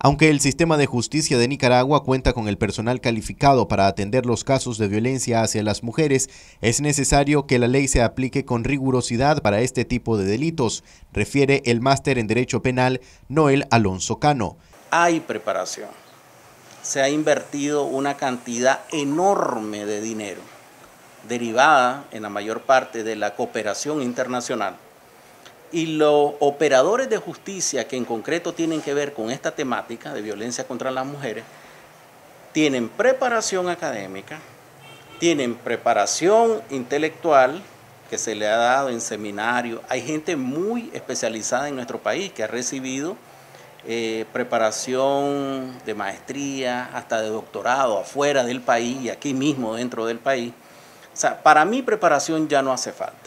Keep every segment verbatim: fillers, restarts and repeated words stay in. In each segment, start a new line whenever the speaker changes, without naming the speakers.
Aunque el sistema de justicia de Nicaragua cuenta con el personal calificado para atender los casos de violencia hacia las mujeres, es necesario que la ley se aplique con rigurosidad para este tipo de delitos, refiere el máster en Derecho Penal Noel Alonso Cano.
Hay preparación. Se ha invertido una cantidad enorme de dinero, derivada en la mayor parte de la cooperación internacional. Y los operadores de justicia que en concreto tienen que ver con esta temática de violencia contra las mujeres, tienen preparación académica, tienen preparación intelectual que se le ha dado en seminarios. Hay gente muy especializada en nuestro país que ha recibido eh, preparación de maestría, hasta de doctorado afuera del país y aquí mismo dentro del país. O sea, para mí preparación ya no hace falta.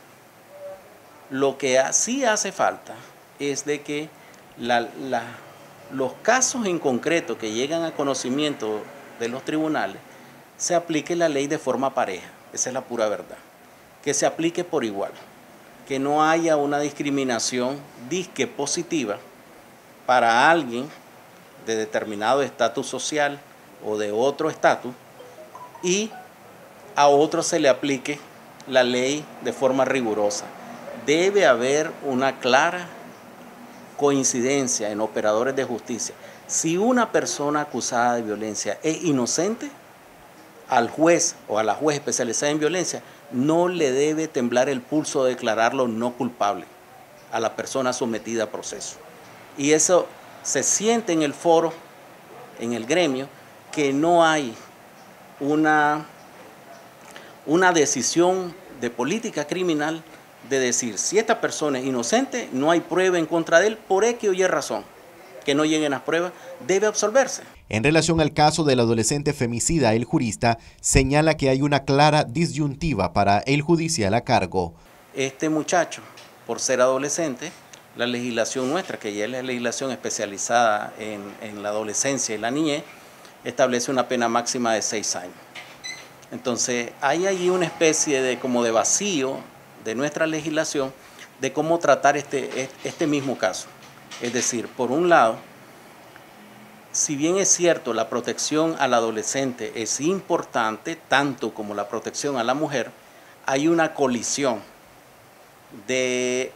Lo que sí hace falta es de que la, la, los casos en concreto que llegan a conocimiento de los tribunales, se aplique la ley de forma pareja. Esa es la pura verdad. Que se aplique por igual. Que no haya una discriminación disque positiva para alguien de determinado estatus social o de otro estatus y a otro se le aplique la ley de forma rigurosa. Debe haber una clara coincidencia en operadores de justicia. Si una persona acusada de violencia es inocente, al juez o a la juez especializada en violencia no le debe temblar el pulso de declararlo no culpable a la persona sometida a proceso. Y eso se siente en el foro, en el gremio, que no hay una, una decisión de política criminal de decir, si esta persona es inocente, no hay prueba en contra de él, por X o Y razón, que no lleguen las pruebas, debe absolverse.
En relación al caso del adolescente femicida, el jurista señala que hay una clara disyuntiva para el judicial a cargo.
Este muchacho, por ser adolescente, la legislación nuestra, que ya es la legislación especializada en, en la adolescencia y la niñez, establece una pena máxima de seis años. Entonces, hay allí una especie de, como de vacío de nuestra legislación de cómo tratar este, este mismo caso. Es decir, por un lado, si bien es cierto la protección al adolescente es importante, tanto como la protección a la mujer, hay una colisión de,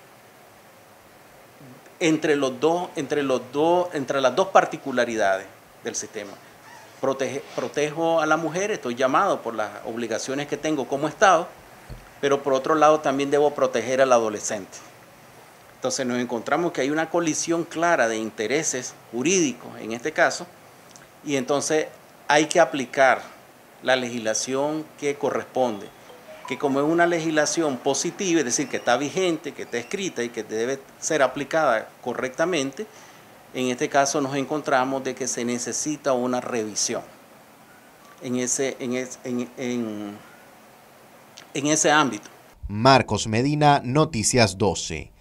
entre, los dos, entre, los dos, entre las dos particularidades del sistema. Protege, protejo a la mujer, estoy llamado por las obligaciones que tengo como Estado, pero por otro lado también debo proteger al adolescente. Entonces nos encontramos que hay una colisión clara de intereses jurídicos en este caso, y entonces hay que aplicar la legislación que corresponde, que como es una legislación positiva, es decir, que está vigente, que está escrita y que debe ser aplicada correctamente, en este caso nos encontramos de que se necesita una revisión en ese, en ese, en, en, en ese ámbito.
Marcos Medina, Noticias doce.